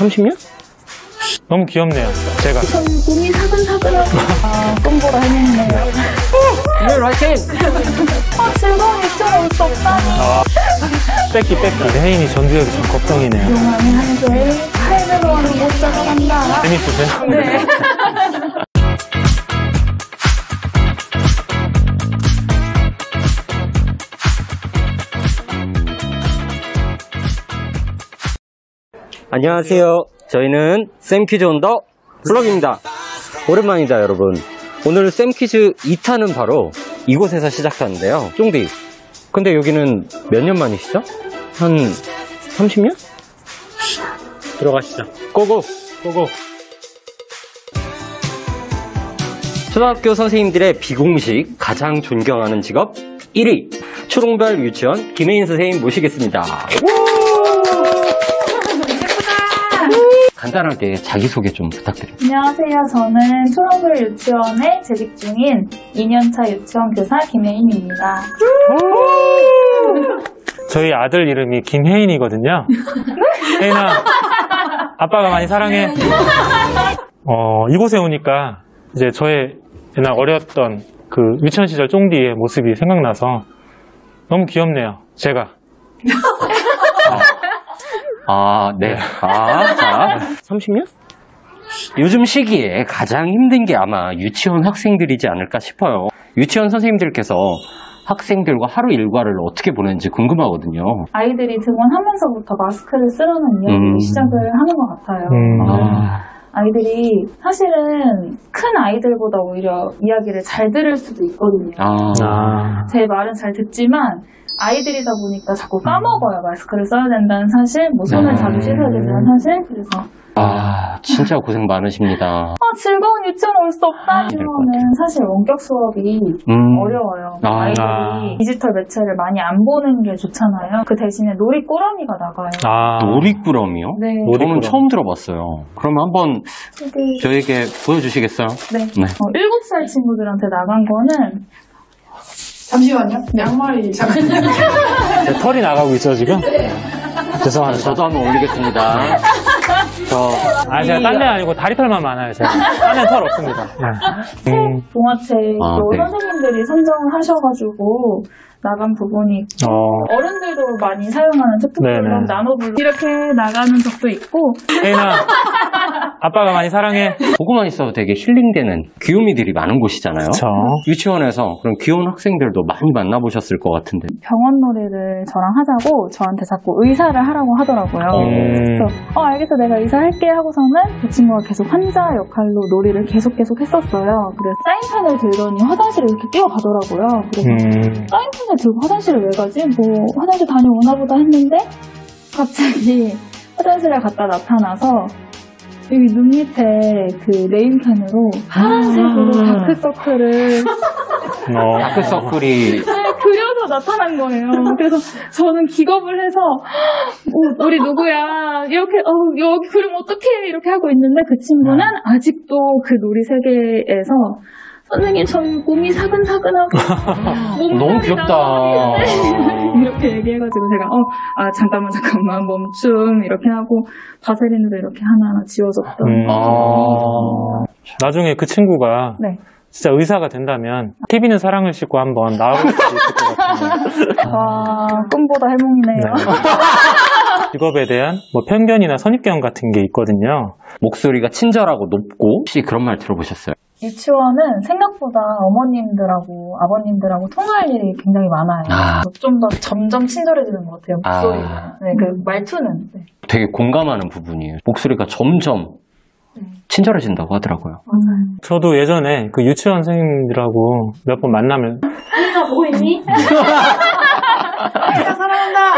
30년? 너무 귀엽네요, 제가. 몸이 사근사근하고. 꿈보다 해냈네요. 네, 화이팅! 즐거운 유치원 올 수 없다니. 뺏기. 혜인이 전두엽이 좀 걱정이네요. 용암이 하늘에 800원을 못 잡아간다. 재밌으세요? 네. 안녕하세요. 저희는 쌤퀴즈 온 더 블럭입니다. 오랜만이다, 여러분. 오늘 쌤퀴즈 2탄은 바로 이곳에서 시작하는데요. 쫑디, 근데 여기는 몇 년 만이시죠? 한 30년? 들어가시죠. 고고! 초등학교 선생님들의 비공식 가장 존경하는 직업 1위 초롱별 유치원 김혜인 선생님 모시겠습니다. 간단하게 자기소개 좀 부탁드립니다. 안녕하세요. 저는 초롱별 유치원에 재직 중인 2년차 유치원 교사 김혜인입니다. 저희 아들 이름이 김혜인이거든요. 혜인아, 아빠가 많이 사랑해. 이곳에 오니까 이제 저의 옛날 어렸던 그 유치원 시절 쫑디의 모습이 생각나서 너무 귀엽네요, 제가. 네. 자, 30년? 요즘 시기에 가장 힘든 게 아마 유치원 학생들이지 않을까 싶어요. 유치원 선생님들께서 학생들과 하루 일과를 어떻게 보내는지 궁금하거든요. 아이들이 등원하면서부터 마스크를 쓰라는 이야기를 시작을 하는 것 같아요. 아이들이 사실은 큰 아이들보다 오히려 이야기를 잘 들을 수도 있거든요. 제 말은 잘 듣지만 아이들이다 보니까 자꾸 까먹어요. 마스크를 써야 된다는 사실, 뭐 손을 자주 씻어야 된다는 사실. 그래서 진짜 고생 많으십니다. 즐거운 유치원 올 수 없다. 유치원은 사실 원격 수업이 어려워요. 아이들이 디지털 매체를 많이 안 보는 게 좋잖아요. 그 대신에 놀이꾸러미가 나가요. 놀이꾸러미요? 네. 저는 처음 들어봤어요. 그럼 한번 저에게 보여주시겠어요? 네. 7살 친구들한테 나간 거는 잠시만요. 양말이 잠깐만요. 털이 나가고 있어요, 지금? 죄송합니다. 저도 한번 올리겠습니다. 제가 딴 데 아니고 다리털만 많아요, 제가. 딴 데는 털 없습니다. 동화책도 네. 선생님들이 선정을 하셔가지고 나간 부분이 있고 어른들도 많이 사용하는 톡톡블럭, 나노블럭 이렇게 나가는 적도 있고. 혜인아, 아빠가 많이 사랑해. 보고만 있어도 되게 힐링되는 귀요미들이 많은 곳이잖아요. 그쵸. 유치원에서 그런 귀여운 학생들도 많이 만나보셨을 것 같은데. 병원 놀이를 저랑 하자고 저한테 자꾸 의사를 하라고 하더라고요. 그래서 알겠어, 내가 의사 할게 하고서는 그 친구가 계속 환자 역할로 놀이를 계속 했었어요. 그래서 사인펜을 들더니 화장실에 이렇게 뛰어가더라고요. 그래서 사인펜을 들고 화장실에 왜 가지? 뭐 화장실 다녀오나 보다 했는데 갑자기 화장실에 갔다 나타나서 여기 눈 밑에 그 네임펜으로 파란색으로 다크서클을 다크서클이 그려서 나타난 거예요. 그래서 저는 기겁을 해서 우리 누구야 이렇게 여기 그림 어떡해 이렇게 하고 있는데 그 친구는 아직도 그 놀이 세계에서 선생님 저희 몸이 사근사근하고 너무 귀엽다. 이렇게 얘기해가지고 제가 잠깐만 멈춤 이렇게 하고 바세린으로 이렇게 하나하나 지워줬던. 나중에 그 친구가 진짜 의사가 된다면 TV는 사랑을 싣고 한번 나올 수 있을 것 같은데. 꿈보다 해몽이네요. 직업에 대한 뭐 편견이나 선입견 같은 게 있거든요. 목소리가 친절하고 높고 혹시 그런 말 들어보셨어요? 유치원은 생각보다 어머님들하고 아버님들하고 통화할 일이 굉장히 많아요. 좀 더 점점 친절해지는 것 같아요. 목소리가. 그 말투는. 되게 공감하는 부분이에요. 목소리가 점점 친절해진다고 하더라고요. 맞아요. 저도 예전에 그 유치원 선생님들하고 몇 번 만나면 혜인아 보고 있니? 혜인아 사랑한다.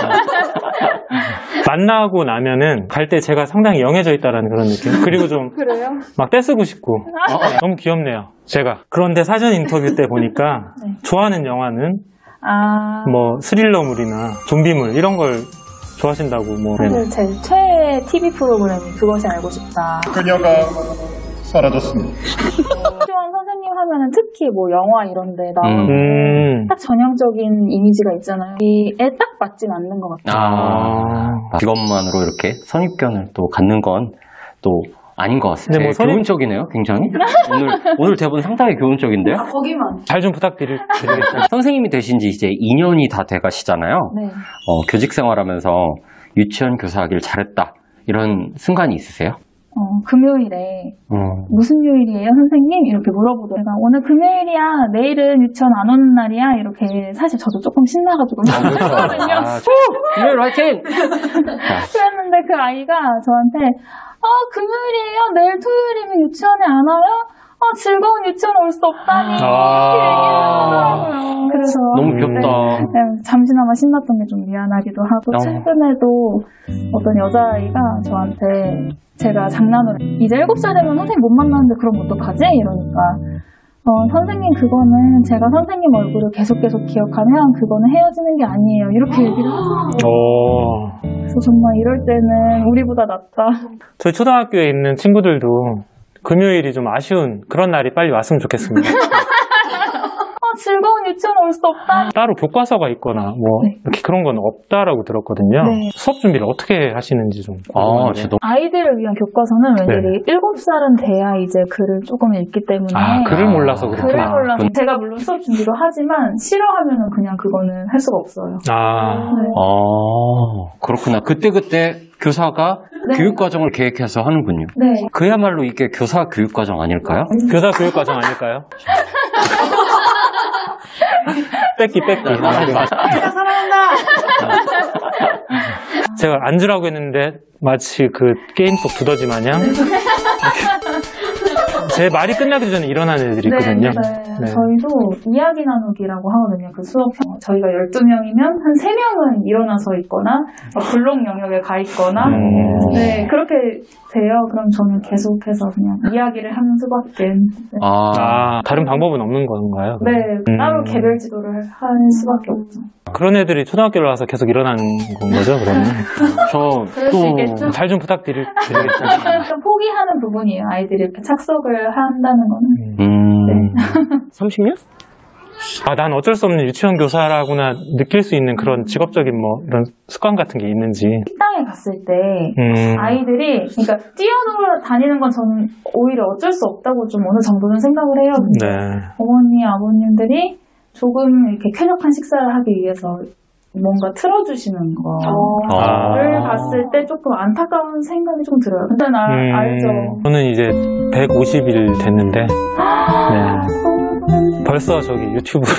만나고 나면은 갈 때 제가 상당히 영해져 있다라는 그런 느낌. 그리고 좀 그래요? 막 떼쓰고 싶고 너무 귀엽네요, 제가. 그런데 사전 인터뷰 때 보니까 좋아하는 영화는 뭐 스릴러물이나 좀비물 이런 걸 좋아하신다고 뭐. 사실 제 최애 TV 프로그램이 그것이 알고 싶다. 그녀가 사라졌습니다. 유치원 선생님 하면은 특히 뭐 영화 이런 데 나오는 딱 전형적인 이미지가 있잖아요. 이에 딱 맞진 않는 것 같아요. 직업만으로 이렇게 선입견을 또 갖는 건 또 아닌 것 같습니다. 뭐 교훈적이네요, 굉장히. 오늘 대본 상당히 교훈적인데요. 거기만. 잘 좀 부탁드리겠습니다. 선생님이 되신 지 이제 2년이 다 돼 가시잖아요. 네. 교직 생활하면서 유치원 교사하길 잘했다. 이런 순간이 있으세요? 금요일에 무슨 요일이에요 선생님? 이렇게 물어보더라고요. 내가 오늘 금요일이야. 내일은 유치원 안 오는 날이야. 이렇게 사실 저도 조금 신나가지고 말했거든요. 금요일 화이팅! 그랬는데 그 아이가 저한테 금요일이에요. 내일 토요일이면 유치원에 안 와요? 즐거운 유치원 올 수 없다니 이렇게 얘기를 하더라고요. 그래서 너무 귀엽다. 네, 잠시나마 신났던 게 좀 미안하기도 하고 최근에도 어떤 여자아이가 저한테 제가 장난으로 이제 7살 되면 선생님 못 만나는데 그럼 어떡하지? 이러니까 선생님 그거는 제가 선생님 얼굴을 계속 기억하면 그거는 헤어지는 게 아니에요. 이렇게 얘기를 하더라고요. 그래서 정말 이럴 때는 우리보다 낫다. 저희 초등학교에 있는 친구들도 금요일이 좀 아쉬운 그런 날이 빨리 왔으면 좋겠습니다. 즐거운 유치원 올 수 없다. 따로 교과서가 있거나 뭐 이렇게 그런 건 없다라고 들었거든요. 네. 수업 준비를 어떻게 하시는지 좀 궁금한데. 아이들을 위한 교과서는 왠지 7살은 돼야 이제 글을 조금 읽기 때문에 글을 몰라서 그렇구나. 글을 몰라서 제가 물론 수업 준비도 하지만 싫어하면은 그냥 그거는 할 수가 없어요. 그렇구나. 그때 교사가 교육과정을 계획해서 하는군요. 네. 그야말로 이게 교사 교육과정 아닐까요? 교사 교육과정 아닐까요? 뺏기. 내가 사랑한다. 제가 앉으라고 했는데 마치 그 게임 속 두더지 마냥 제 말이 끝나기 전에 일어나는 애들이 있거든요. 네. 저희도 이야기 나누기라고 하거든요. 그 수업 저희가 12명이면 한 3명은 일어나서 있거나 블록 영역에 가 있거나 그렇게 돼요. 그럼 저는 계속해서 그냥 이야기를 하는 수밖에. 다른 방법은 없는 건가요? 네. 따로 개별 지도를 하는 수밖에 없죠. 그런 애들이 초등학교를 와서 계속 일어나는 건 거죠, 그러면? 그럴 수 있겠죠. 잘 좀 부탁드리겠습니다. 좀 포기하는 부분이에요. 아이들이 이렇게 착석을 한다는 거는. 30년? 난 어쩔 수 없는 유치원 교사라고나 느낄 수 있는 그런 직업적인 뭐 이런 습관 같은 게 있는지. 식당에 갔을 때 아이들이 그러니까 뛰어놀아 다니는 건 저는 오히려 어쩔 수 없다고 좀 어느 정도는 생각을 해요. 근데 어머니, 아버님들이 조금 이렇게 쾌적한 식사를 하기 위해서 뭔가 틀어주시는 거를 봤을 때 조금 안타까운 생각이 좀 들어요. 근데 알죠. 저는 이제 150일 됐는데 벌써 저기 유튜브를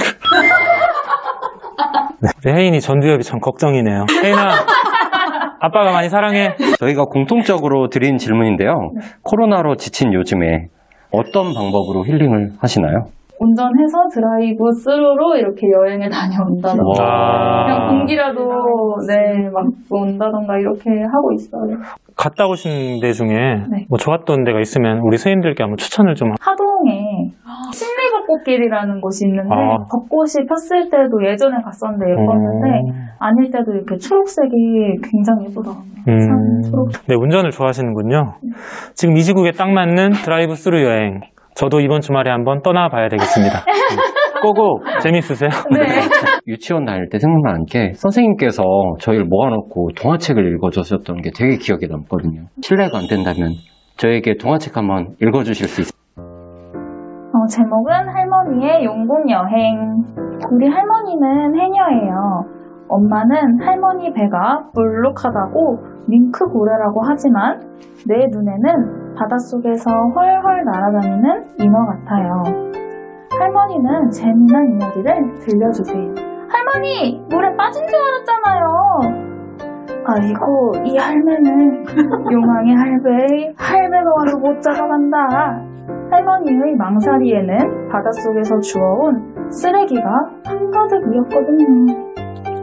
우리 혜인이 전두엽이 참 걱정이네요. 혜인아, 아빠가 많이 사랑해. 저희가 공통적으로 드린 질문인데요. 코로나로 지친 요즘에 어떤 방법으로 힐링을 하시나요? 운전해서 드라이브 스루로 이렇게 여행을 다녀온다던가 그냥 공기라도 맡고 온다던가 이렇게 하고 있어요. 갔다 오신 데 중에 뭐 좋았던 데가 있으면 우리 선생님들께 한번 추천을 좀. 하동에 심리벚꽃길이라는 곳이 있는데 벚꽃이 폈을 때도 예전에 갔었는데 예뻤는데 아닐 때도 이렇게 초록색이 굉장히 예쁘더라고요. 네, 운전을 좋아하시는군요. 지금 이 시국에 딱 맞는 드라이브 스루 여행. 저도 이번 주말에 한번 떠나봐야 되겠습니다. 고고! 재밌으세요? 네. 유치원 다닐 때 생각나는 게 선생님께서 저희를 모아놓고 동화책을 읽어주셨던 게 되게 기억에 남거든요. 실례가 안 된다면 저에게 동화책 한번 읽어주실 수 있어요? 제목은 할머니의 용궁여행. 우리 할머니는 해녀예요. 엄마는 할머니 배가 볼록하다고 밍크고래라고 하지만 내 눈에는 바닷속에서 헐헐 날아다니는 잉어 같아요. 할머니는 재미난 이야기를 들려주세요. 할머니! 물에 빠진 줄 알았잖아요. 아이고, 이 할매는 용왕의 할배가 와서 못 잡아간다. 할머니의 망사리에는 바닷속에서 주워온 쓰레기가 한가득이었거든요.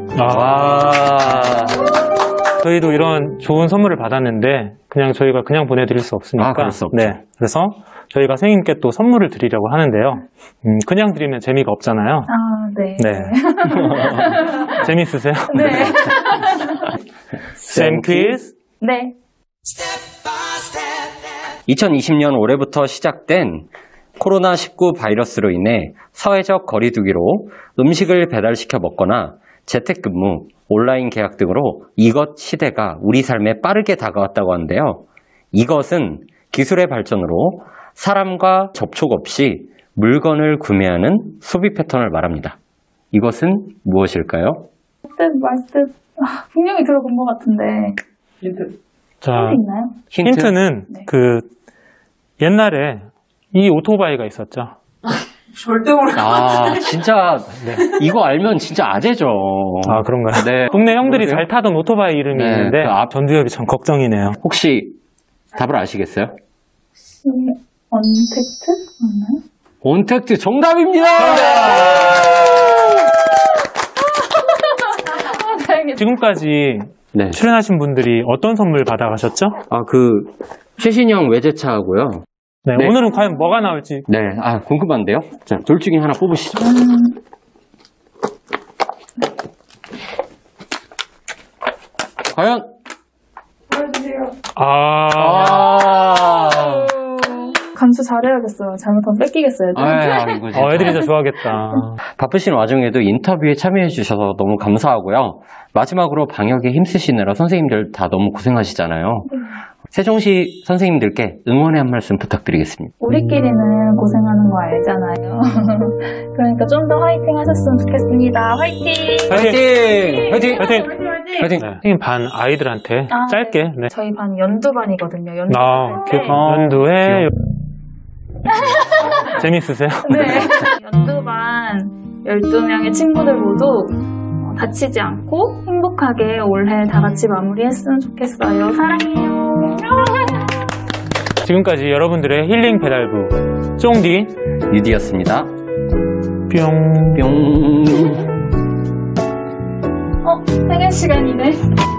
저희도 이런 좋은 선물을 받았는데 저희가 그냥 보내드릴 수 없으니까. 그럴 수 없죠. 네, 그래서 저희가 선생님께 또 선물을 드리려고 하는데요. 그냥 드리면 재미가 없잖아요. 네. 재밌으세요? 네. 쌤 퀴즈? 네. 2020년 올해부터 시작된 코로나19 바이러스로 인해 사회적 거리두기로 음식을 배달시켜 먹거나 재택근무, 온라인 계약 등으로 이것 시대가 우리 삶에 빠르게 다가왔다고 하는데요. 이것은 기술의 발전으로 사람과 접촉 없이 물건을 구매하는 소비 패턴을 말합니다. 이것은 무엇일까요? 말뜻. 분명히 들어본 것 같은데. 자, 힌트 있나요? 힌트는 네. 그 옛날에 이 오토바이가 있었죠. 절대 모르겠어요. 아, 진짜 이거 알면 진짜 아재죠. 아, 그런가요? 네. 동네 형들이 모르세요? 잘 타던 오토바이 이름이 네, 있는데 그 앞- 전두엽이 참 걱정이네요. 혹시 답을 아시겠어요? 언택트? 맞나요? 온택트 정답입니다. 다행이다. 지금까지 네. 출연하신 분들이 어떤 선물 받아가셨죠? 아, 그 최신형 외제차하고요. 네, 네. 오늘은 과연 뭐가 나올지. 네. 아, 궁금한데요. 자, 둘 중에 하나 뽑으시죠. 과연 감수 잘해야겠어요. 잘못하면 뺏기겠어요. 아이고, 진짜. 애들이 진짜 좋아하겠다. 바쁘신 와중에도 인터뷰에 참여해 주셔서 너무 감사하고요. 마지막으로 방역에 힘쓰시느라 선생님들 다 너무 고생하시잖아요. 세종시 선생님들께 응원의 한 말씀 부탁드리겠습니다. 우리끼리는 고생하는 거 알잖아요. 그러니까 좀 더 화이팅 하셨으면 좋겠습니다. 화이팅! 화이팅! 화이팅! 화이팅! 화이팅! 네, 선생님 반 아이들한테 아, 짧게. 네. 저희 반 연두반이거든요. 연두 아, 때. 연두회. 재밌으세요? 네. 연두반 12명의 친구들 모두 다치지 않고 행복하게 올해 다 같이 마무리했으면 좋겠어요. 사랑해요. 지금까지 여러분들의 힐링 배달부 쫑디 유디였습니다. 뿅. 뿅. 생일 시간이네.